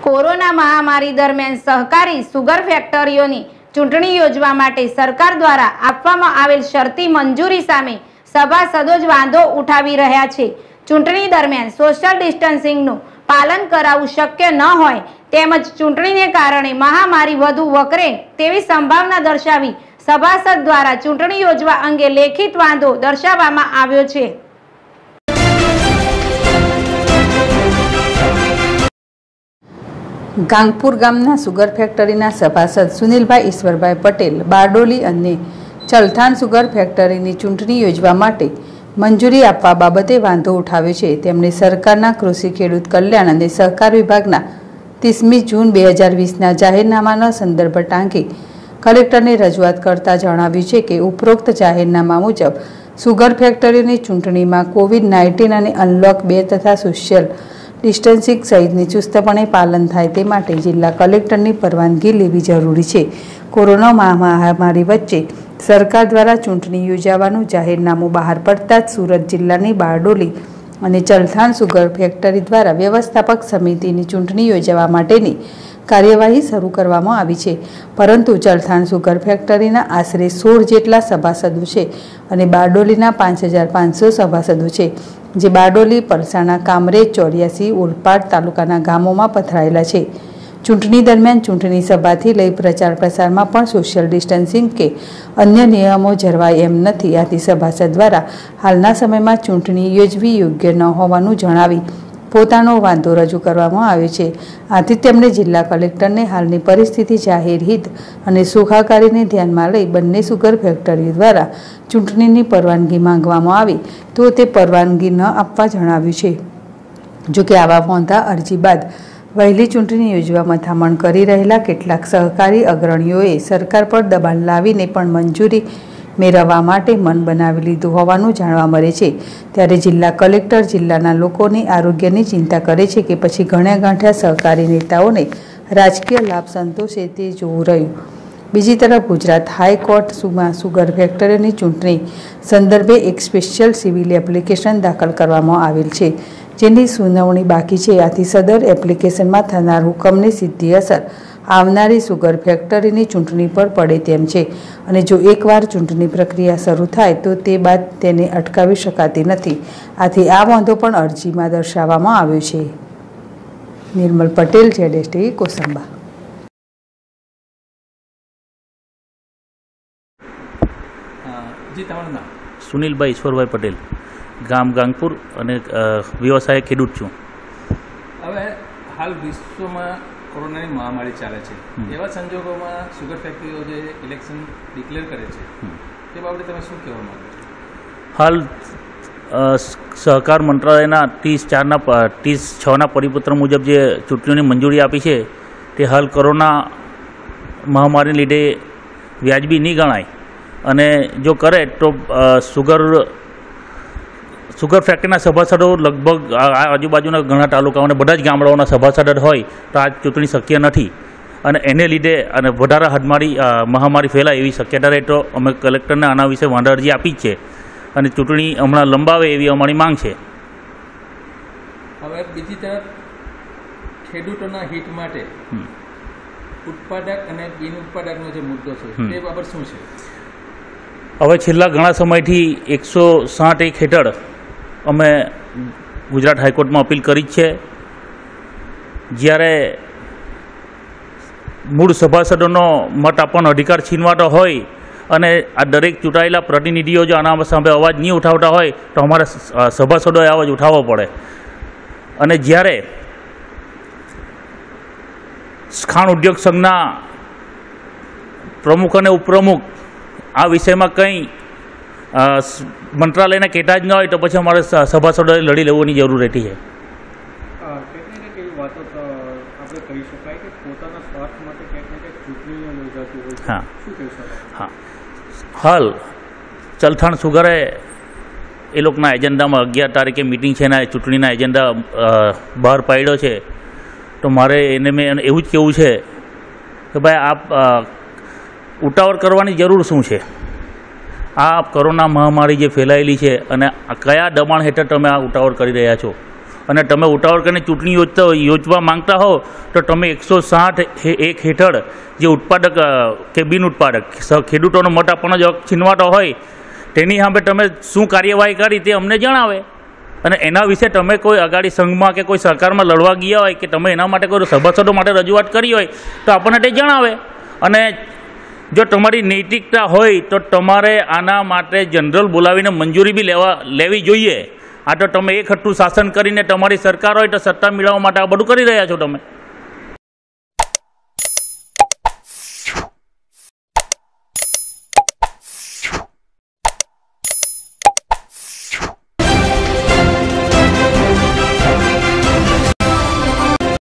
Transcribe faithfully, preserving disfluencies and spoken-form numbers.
Corona મહામારી દરમિયાન સહકારી સુગર ફેક્ટરીઓની ચૂંટણી યોજવા માટે સરકાર દ્વારા આપવામાં આવેલ શરતી મંજૂરી સામે સભાસદો જ વાંધો ઉઠાવી રહ્યા છે। ચૂંટણી દરમિયાન સોશિયલ ડિસ્ટન્સિંગનું પાલન કરાવવું શક્ય ન હોય તેમજ ચૂંટણીને કારણે મહામારી વધુ વકરે તેવી સંભાવના દર્શાવી સભાસદ દ્વારા ચૂંટણી યોજવા અંગે લેખિત વાંધો દર્શાવવામાં આવ્યો છે। ગાંગપુર ગામના સુગર ફેક્ટરીના સભાસદ સુનિલભાઈ ઈશ્વરભાઈ પટેલ બારડોલી અને ચલથાણ સુગર ફેક્ટરીની ચૂંટણી યોજવા માટે મંજૂરી આપવા બાબતે વાંધો ઉઠાવ્યો છે। તેમણે સરકારના કૃષિ ખેડૂત કલ્યાણ અને સહકાર વિભાગના ત્રીસમી જૂન બે હજાર વીસના જાહેરનામાના સંદર્ભ ટાંકી કલેક્ટરને રજૂઆત કરતા જણાવ્યું છે કે ઉપરોક્ત જાહેરનામા મુજબ સુગર ફેક્ટરીની ચૂંટણીમાં કોવિડ નાઇન્ટીન અને અનલોક બે તથા સોશિયલ ડિસ્ટન્સિંગ સહિતની ચુસ્તપણે પાલન થાય તે માટે જિલ્લા કલેક્ટરની પરવાનગી લેવી જરૂરી છે। કોરોના મહામારી વચ્ચે સરકાર દ્વારા ચૂંટણી યોજાવાનું જાહેરનામું બહાર પડતા જ સુરત જિલ્લાની બારડોલી અને ચલથાણ સુગર ફેક્ટરી દ્વારા વ્યવસ્થાપક સમિતિની ચૂંટણી યોજવા માટેની કાર્યવાહી શરૂ કરવામાં આવી છે, પરંતુ ચલથાણ સુગર ફેક્ટરીના આશરે સોળ જેટલા સભાસદો છે અને બારડોલીના પાંચ હજાર પાંચસો સભાસદો છે, જે બારડોલી, પરસાણા, કામરેજ, ચોર્યાસી, ઓલપાડ તાલુકાના ગામોમાં પથરાયેલા છે। ચૂંટણી દરમિયાન ચૂંટણી સભાથી લઈ પ્રચાર પ્રસારમાં પણ સોશિયલ ડિસ્ટન્સિંગ કે અન્ય નિયમો જળવાય એમ નથી। આથી સભાસદ દ્વારા હાલના સમયમાં ચૂંટણી યોજવી યોગ્ય ન હોવાનું જણાવી પોતાનો વાંધો રજૂ કરવામાં આવ્યો છે। આથી તેમણે જિલ્લા કલેક્ટરને હાલની પરિસ્થિતિ, જાહેર હિત અને સુખાકારીને ધ્યાનમાં લઈ બંને સુગર ફેક્ટરીઓ દ્વારા ચૂંટણીની પરવાનગી માંગવામાં આવી તો તે પરવાનગી ન આપવા જણાવ્યું છે। જોકે આવા વાંધા અરજી બાદ વહેલી ચૂંટણી યોજવા મથામણ કરી રહેલા કેટલાક સહકારી અગ્રણીઓએ સરકાર પર દબાણ લાવીને પણ મંજૂરી મેળવવા માટે મન બનાવી લીધું હોવાનું જાણવા મળે છે। ત્યારે જિલ્લા કલેક્ટર જિલ્લાના લોકોની આરોગ્યની ચિંતા કરે છે કે પછી ઘણા ગાંઠ્યા સહકારી નેતાઓને રાજકીય લાભ સંતોષે તે જોવું રહ્યું। બીજી તરફ ગુજરાત હાઈકોર્ટમાં સુગર ફેક્ટરીની ચૂંટણી સંદર્ભે એક સ્પેશિયલ સિવિલ એપ્લિકેશન દાખલ કરવામાં આવેલ છે, જેની સુનાવણી બાકી છે। આથી સદર એપ્લિકેશનમાં થનાર હુકમની સીધી અસર આવનારી સુગર ફેક્ટરીની ચૂંટણી પર પડે તેમ છે અને જો એકવાર ચૂંટણી પ્રક્રિયા શરૂ થાય તો તે બાદ તેને અટકાવી શકાતી નથી। આથી આ વાંધો પણ અરજીમાં દર્શાવવામાં આવ્યો છે। નિર્મલ પટેલ, જેડેશ ટીવી, કોસંબા। સુનિલભાઈ ઈશ્વરભાઈ પટેલ, ગામ ગાંગપુર અને વ્યવસાય ખેડૂત છું। હવે હાલ વિશ્વમાં કોરોનાની મહામારી ચાલે છે, એવા સંજોગોમાં સુગર ફેક્ટરીઓ જે ઇલેક્શન ડિક્લેર કરે છે તે બાબતે તમે શું કહેવા માંગો છો? હાલ સહકાર મંત્રાલયના ત્રીસ ચારના ત્રીસ છના પરિપત્ર મુજબ જે ચૂંટણીઓની મંજૂરી આપી છે તે હાલ કોરોના મહામારીને લીધે વ્યાજબી નહીં ગણાય અને જો કરે તો સુગર સુગર ફેક્ટરીના સભાસદો લગભગ આજુબાજુના ઘણા તાલુકાઓને બધા જ ગામડાઓના સભાસદ હોય તો આ ચૂંટણી શક્ય નથી અને એને લીધે અને વધારે હાડમારી મહામારી ફેલાય એવી શક્યતા રહે તો અમે કલેક્ટરને આના વિશે વાંધા અરજી આપી જ છે અને ચૂંટણી હમણાં લંબાવે એવી અમારી માંગ છે। હવે બીજી તરફ ખેડૂતોના હિત માટે ઉત્પાદક અને બિન ઉત્પાદકનો જે મુદ્દો છે તે બાબત શું છે? હવે છેલ્લા ઘણા સમયથી એકસો સાઠ એક હેઠળ અમે ગુજરાત હાઈકોર્ટમાં અપીલ કરી જ છે। જ્યારે મૂળ સભાસદોનો મત આપવાનો અધિકાર છીનવાતો હોય અને આ દરેક ચૂંટાયેલા પ્રતિનિધિઓ જો આના સામે અવાજ નહીં ઉઠાવતા હોય તો અમારા સભાસદોએ અવાજ ઉઠાવવો પડે અને જ્યારે ખાણ ઉદ્યોગ સંઘના પ્રમુખ અને ઉપપ્રમુખ આ વિષયમાં કંઈ મંત્રાલયને કહેતા જ ન હોય તો પછી અમારે સભાસદોએ લડી લેવાની જરૂર રહેતી છે। હા હા હાલ ચલથાણ સુગરે એ લોકોના એજન્ડામાં અગિયાર તારીખે મિટિંગ છે એના ચૂંટણીના એજન્ડા બહાર પાડ્યો છે તો મારે એને મેં એવું જ કહેવું છે કે ભાઈ આપ ઉતાવળ કરવાની જરૂર શું છે? આ કોરોના મહામારી જે ફેલાયેલી છે અને કયા દબાણ હેઠળ તમે આ ઉતાવળ કરી રહ્યા છો? અને તમે ઉતાવળ કરીને ચૂંટણી યોજતા યોજવા માંગતા હો તો તમે એકસો સાઠ એક હેઠળ જે ઉત્પાદક કેબિન ઉત્પાદક ખેડૂતોનો મત આપવાનો જે હક છીનવાતો હોય તેની સામે તમે શું કાર્યવાહી કરી તે અમને જણાવે અને એના વિશે તમે કોઈ અગાડી સંઘમાં કે કોઈ સરકારમાં લડવા ગયા હોય કે તમે એના માટે કોઈ સભાસદો માટે રજૂઆત કરી હોય તો આપણને તે જણાવે. અને જો તમારી નૈતિકતા હોય તો તમારે આના માટે જનરલ બોલાવીને મંજૂરી બી લેવા લેવી જોઈએ. આ તો તમે એક હઠ્ઠું શાસન કરીને તમારી સરકાર હોય તો સત્તા મેળવવા માટે આ બધું કરી રહ્યા છો તમે.